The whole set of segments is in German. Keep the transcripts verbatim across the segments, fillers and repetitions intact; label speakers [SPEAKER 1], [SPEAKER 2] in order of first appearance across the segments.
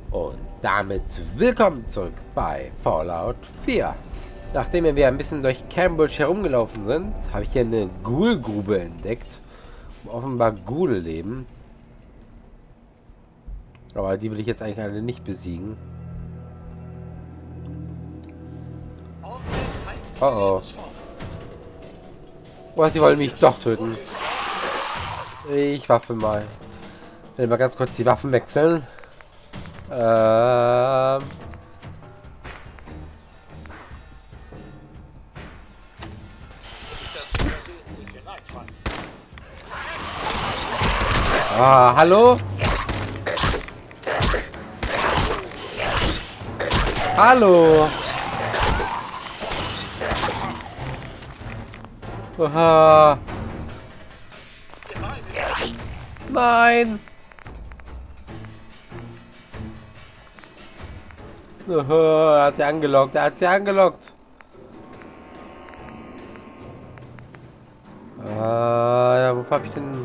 [SPEAKER 1] Und damit willkommen zurück bei Fallout vier. Nachdem wir ein bisschen durch Cambridge herumgelaufen sind, habe ich hier eine Ghoul-Grube entdeckt, wo offenbar Ghoul leben. Aber die will ich jetzt eigentlich alle nicht besiegen. Oh oh. Was, die wollen mich doch töten. Ich waffe mal. Ich will mal ganz kurz die Waffen wechseln. Ähm... Ah, hallo? Hallo? Aha. Nein! Aha, er hat sie angelockt, er hat sie angelockt. Ah, ja, wo hab ich denn?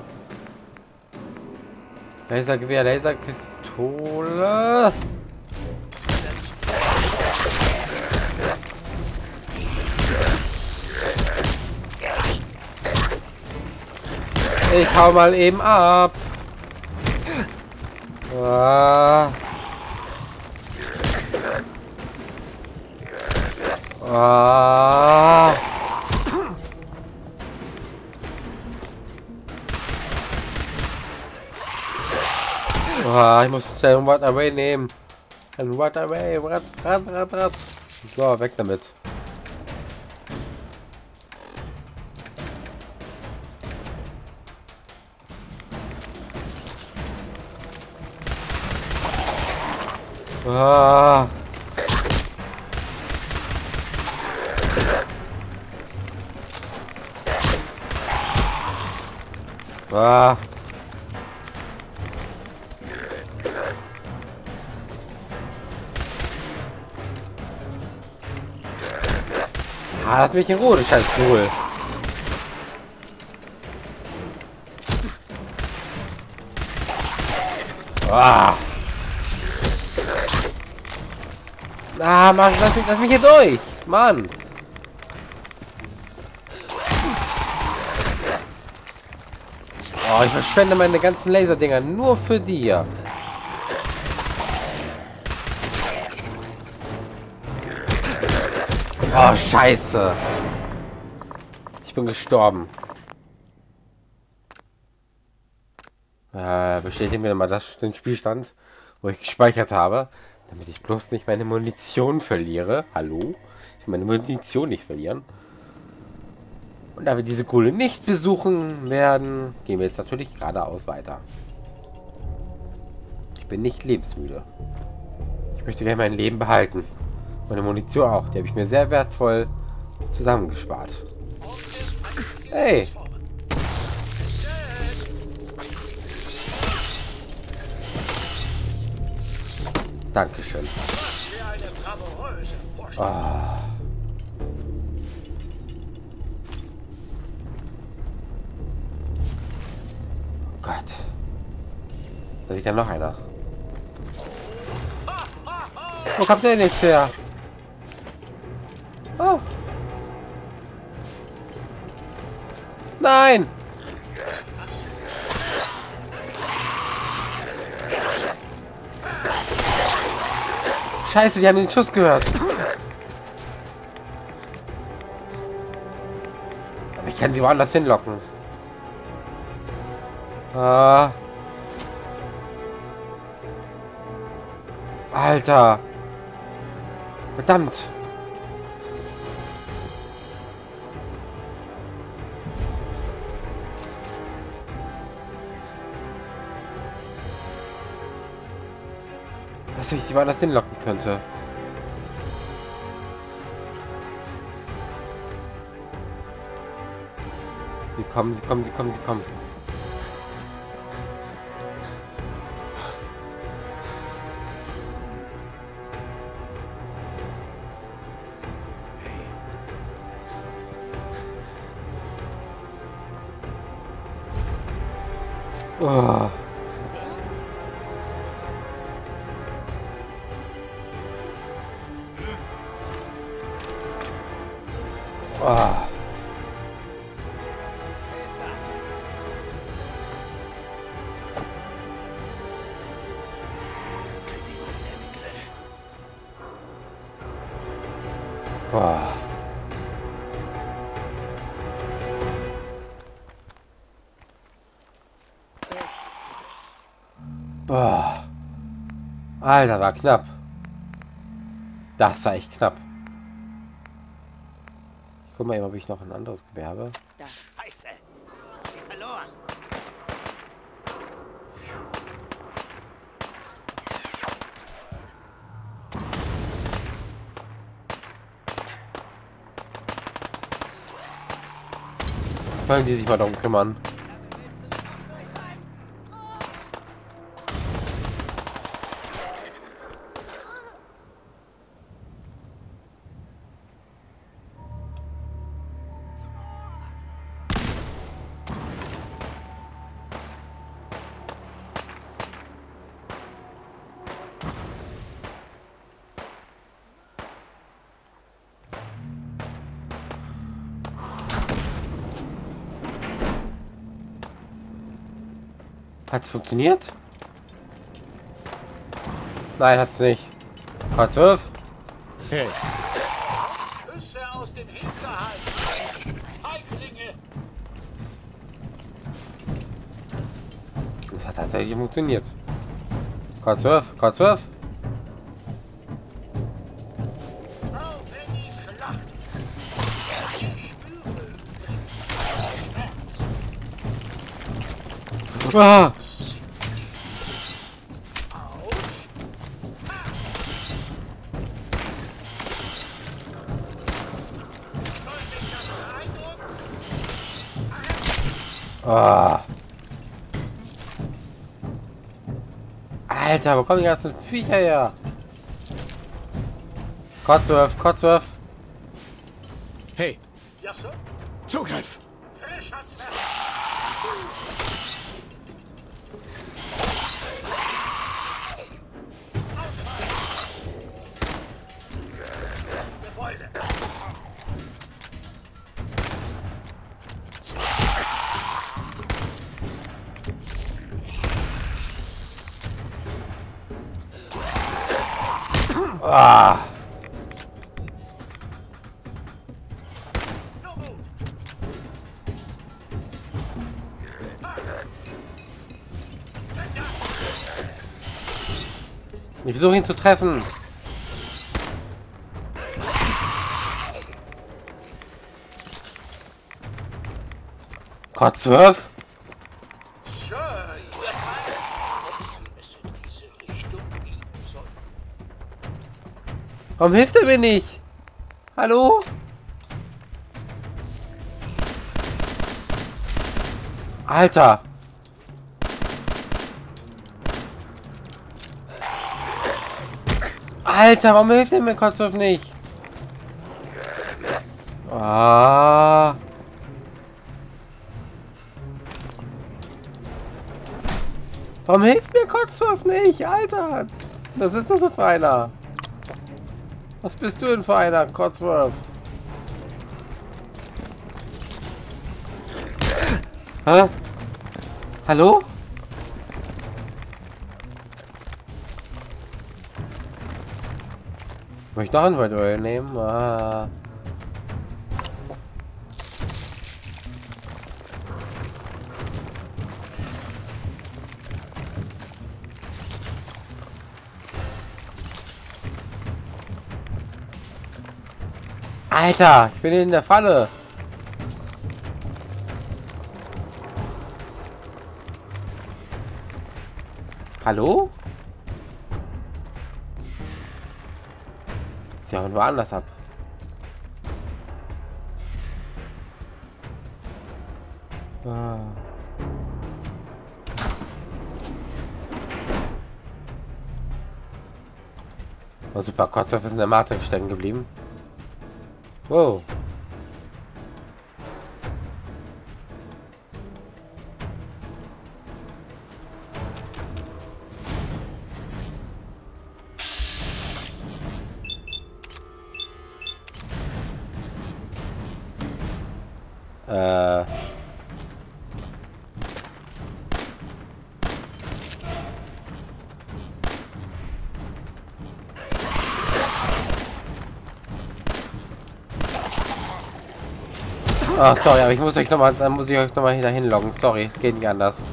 [SPEAKER 1] Lasergewehr, Laserpistole. Ich hau mal eben ab. Ah. Ah. Ah, ich muss schnell ein What Away nehmen. Ein What Away, Rad, Rad, Rad, Rad. So, weg damit. Ah. Ah. Ah, lass mich in Ruhe, du scheiß Stuhl. Ah. Ah, Mann, lass mich, lass mich hier durch. Mann. Oh, ich verschwende meine ganzen Laserdinger nur für dir. Oh, scheiße. Ich bin gestorben. Äh, bestätigen wir mal das, den Spielstand, wo ich gespeichert habe, damit ich bloß nicht meine Munition verliere. Hallo? Ich will meine Munition nicht verlieren. Und da wir diese Kohle nicht besuchen werden, gehen wir jetzt natürlich geradeaus weiter. Ich bin nicht lebensmüde. Ich möchte gerne mein Leben behalten. Meine Munition auch. Die habe ich mir sehr wertvoll zusammengespart. Hey! Dankeschön. Oh. Gott. Da liegt ja noch einer. Wo kommt der denn jetzt her? Oh. Nein! Scheiße, die haben den Schuss gehört. Aber ich kann sie woanders hinlocken. Ah. Alter. Verdammt. Was ich sie woanders hinlocken könnte. Sie kommen, sie kommen, sie kommen, sie kommen. Oh. Oh. Oh. Boah. Alter, war knapp. Das war echt knapp. Ich guck mal eben, ob ich noch ein anderes Gewehr habe.
[SPEAKER 2] Da. Scheiße. Sie verloren.
[SPEAKER 1] Wollen die sich mal darum kümmern? Hat's funktioniert? Nein, hat's nicht. K zwölf?
[SPEAKER 3] Hey,
[SPEAKER 2] Schüsse aus dem Hinterhalt. Feiglinge.
[SPEAKER 1] Das hat tatsächlich funktioniert. K zwölf, K zwölf.
[SPEAKER 2] Auf in die Schlacht. Ich spüre Schmerz.
[SPEAKER 1] Ah!
[SPEAKER 2] Autsch. Soll mich das beeindrucken?
[SPEAKER 1] Ah! Alter, wo kommen die ganzen Viecher her? K zwölf, K zwölf.
[SPEAKER 3] hey,
[SPEAKER 2] Ja, Sir.
[SPEAKER 3] Zugriff!
[SPEAKER 2] Frisch ans Werk. Ausfall. Gebäude.
[SPEAKER 1] Ah!
[SPEAKER 2] No move.
[SPEAKER 1] Ich versuche ihn zu treffen. K zwölf?
[SPEAKER 2] Sir, ihr meint, ob Sie es in diese Richtung biegen sollen?
[SPEAKER 1] Warum hilft er mir nicht? Hallo? Alter! Alter, warum hilft er mir K zwölf nicht? Ah! Warum hilft mir K zwölf nicht? Alter! Was ist das denn für einer? Was bist du denn für einer, K zwölf? Hä? Hallo? Möchte ich noch ein Wort nehmen? Ah. Alter, ich bin in der Falle. Hallo? Sie hauen woanders ab. Ah. Oh, super, K zwölf ist in der Matrix stecken geblieben. Wow. Äh. Ah, sorry, aber ich muss euch noch mal, dann muss ich euch noch mal dahin loggen. Sorry, geht nicht anders.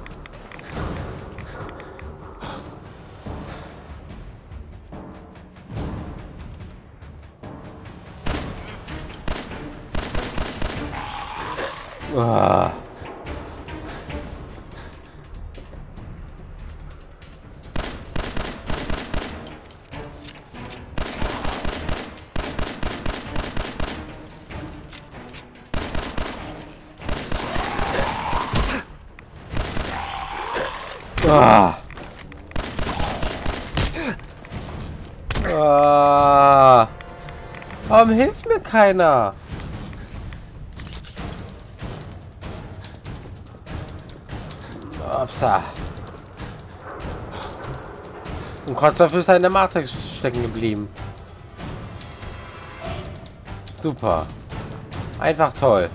[SPEAKER 1] Ah. Ah. Ah. Warum hilft mir keiner? Upsa. Und Kreuzwolf ist in der Matrix stecken geblieben. Super. Einfach toll.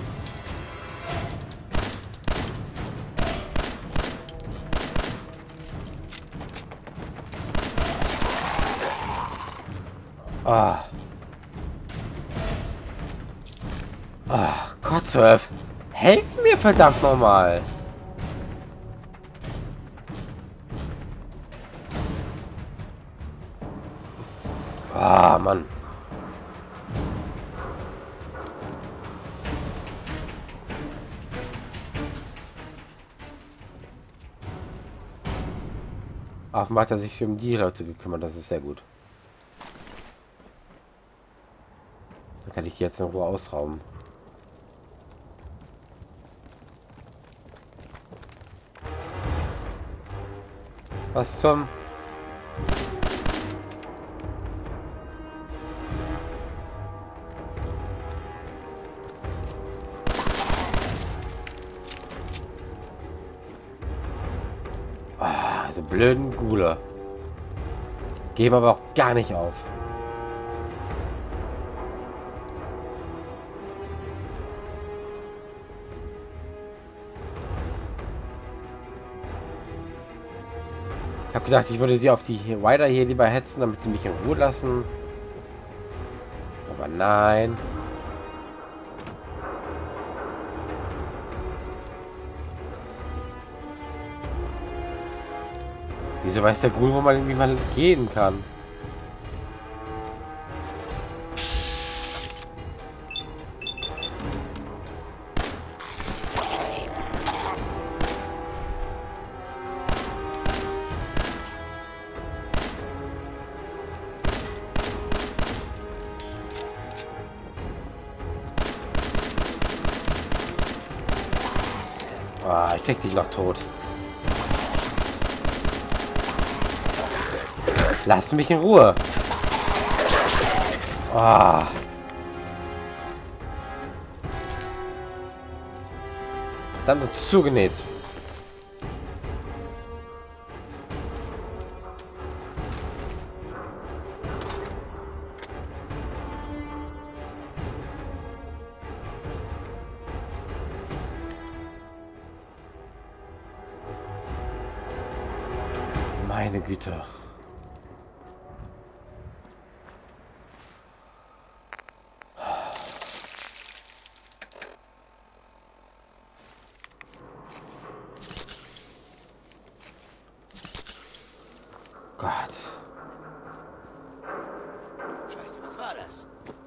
[SPEAKER 1] Ah. Ah, Kreuzwolf. Helft mir verdammt nochmal. Ah, Mann. Offenbar hat er sich um die Leute gekümmert, das ist sehr gut. Dann kann ich die jetzt in Ruhe ausrauben. Was zum... Ah, so blöden Gule. Geben aber auch gar nicht auf. Ich habe gedacht, ich würde sie auf die Rider hier lieber hetzen, damit sie mich in Ruhe lassen. Aber nein. Wieso weiß der Ghoul, wo man, wie man gehen kann? Ah, ich krieg dich noch tot. Lass mich in Ruhe. Ah. Dann so zugenäht. Meine Güte. Gott.
[SPEAKER 2] Scheiße, was war das?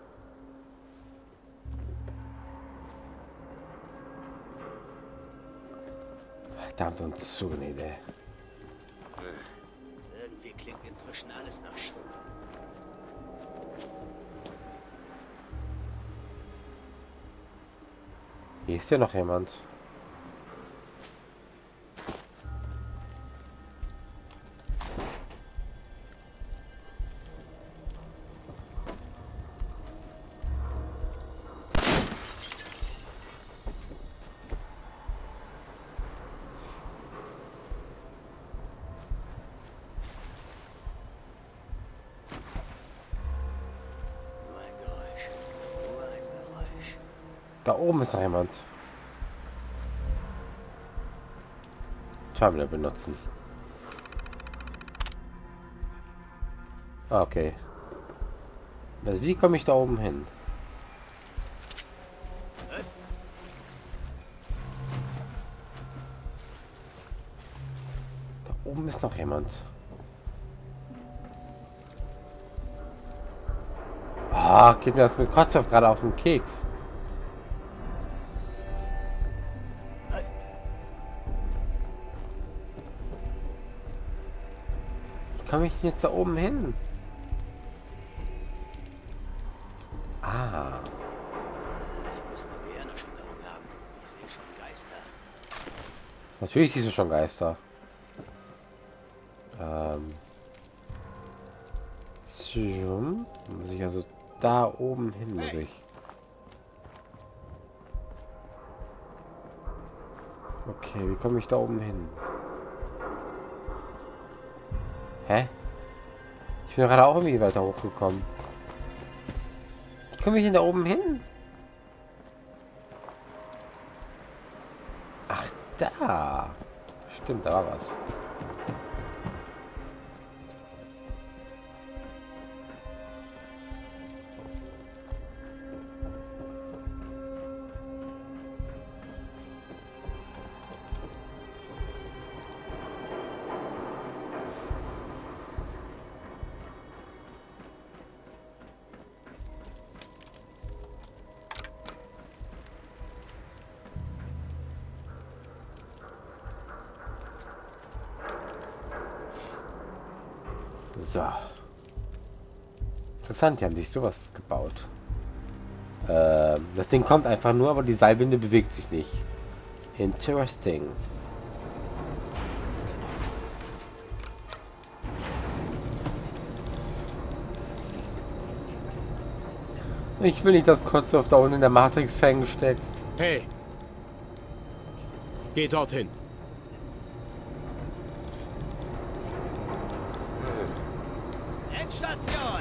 [SPEAKER 1] Verdammt und zugenäht, ey.
[SPEAKER 2] Irgendwie klingt inzwischen alles nach Schrott.
[SPEAKER 1] Hier ist ja noch jemand.
[SPEAKER 2] Nur ein Geräusch. Nur ein Geräusch.
[SPEAKER 1] Da oben ist noch jemand. Terminal benutzen. Ah, okay. Also wie komme ich da oben hin? Da oben ist noch jemand. Ah, geht mir das mit Kotzhoff gerade auf den Keks. Wie komme ich denn jetzt da oben hin? Ah.
[SPEAKER 2] Ich muss eine Gehirnerschütterung haben. Ich sehe schon Geister.
[SPEAKER 1] Natürlich siehst du schon Geister. Ähm. Zoom. Muss ich also da oben hin, muss ich. Okay, wie komme ich da oben hin? Hä? Ich bin gerade auch irgendwie weiter hochgekommen. Wie komme ich denn da oben hin? Ach, da. Stimmt, da war was. So. Interessant, die haben sich sowas gebaut. Ähm, das Ding kommt einfach nur, aber die Seilwinde bewegt sich nicht. Interesting. Ich will nicht, dass Kotzhoff da unten in der Matrix hängen steckt.
[SPEAKER 3] Hey! Geh dorthin.
[SPEAKER 2] Endstation!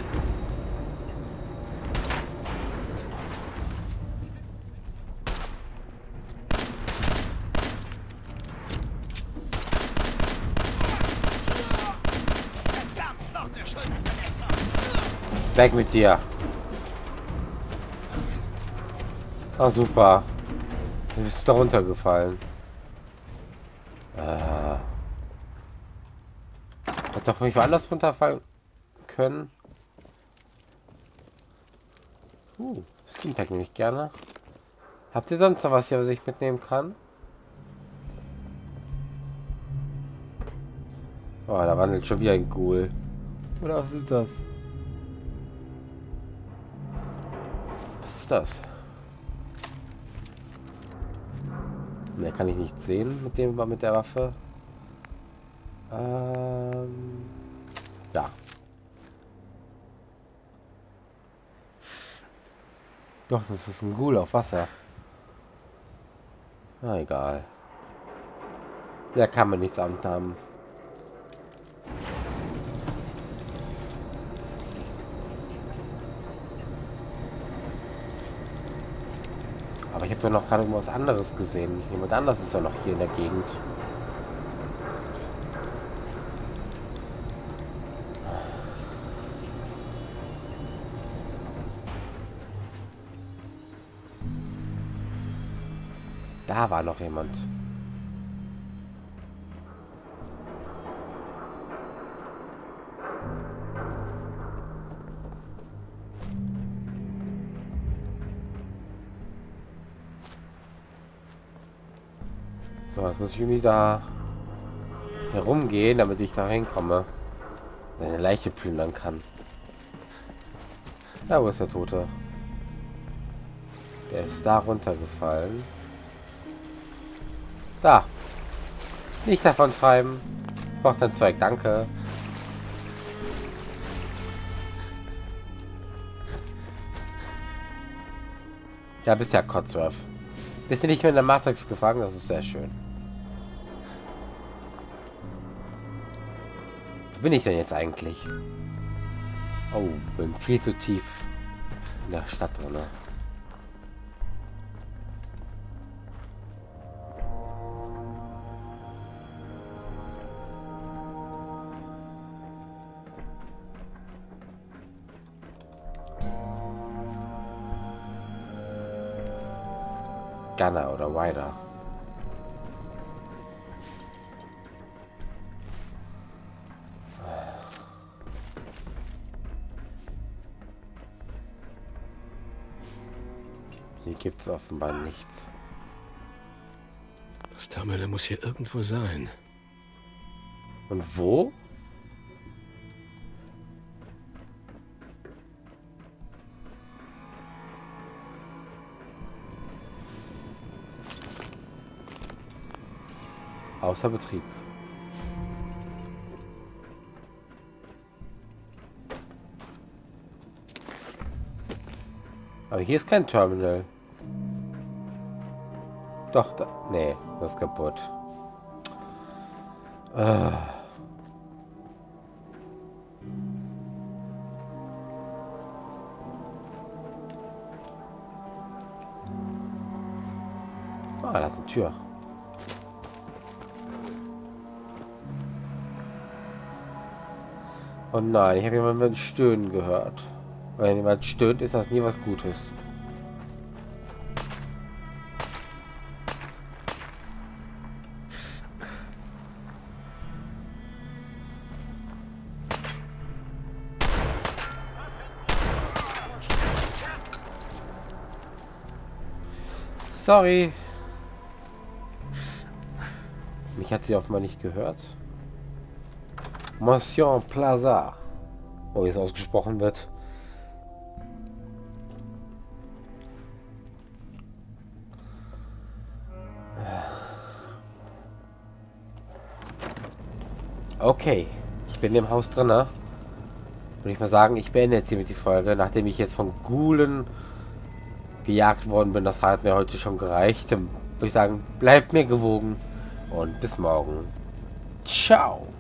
[SPEAKER 2] Verdammt, noch eine Schulterverletzung!
[SPEAKER 1] Weg mit dir. Ah, super. Du bist da runtergefallen. Äh. Hätte doch nicht woanders runterfallen können. Uh, Steam Pack nehme ich gerne. Habt ihr sonst noch was hier, was ich mitnehmen kann? Oh, da wandelt schon wieder ein Ghoul. Oder was ist das? Was ist das? Ne, kann ich nicht sehen mit dem mit der Waffe. Ähm, da. Doch, das ist ein Ghoul auf Wasser. Na egal. Der kann mir nichts anhaben. Aber ich habe doch noch gerade irgendwas anderes gesehen. Jemand anders ist doch noch hier in der Gegend. Da war noch jemand. So, jetzt muss ich irgendwie da herumgehen, damit ich da hinkomme. Eine Leiche plündern kann. Da, wo ist der Tote? Der ist da runtergefallen. Da. Nicht davon treiben. Ich brauche dein Zeug, danke. Ja, bist ja Kotzhoff. Bist du nicht mehr in der Matrix gefangen? Das ist sehr schön. Wo bin ich denn jetzt eigentlich? Oh, bin viel zu tief in der Stadt drin. Gunner oder Rider. Hier gibt es offenbar nichts.
[SPEAKER 3] Das Terminal muss hier irgendwo sein.
[SPEAKER 1] Und wo? Außer Betrieb. Aber hier ist kein Terminal. Doch, da. Nee, das ist kaputt. Ah. Ah, da ist eine Tür. Oh nein, ich habe jemanden stöhnen gehört. Wenn jemand stöhnt, ist das nie was Gutes. Sorry. Mich hat sie offenbar nicht gehört. Monsieur Plaza. Oh, wie es ausgesprochen wird. Okay. Ich bin im Haus drin, ne? Würde ich mal sagen, ich beende jetzt hiermit die Folge, nachdem ich jetzt von Ghoulen gejagt worden bin. Das hat mir heute schon gereicht. Dann würde ich sagen, bleibt mir gewogen und bis morgen. Ciao.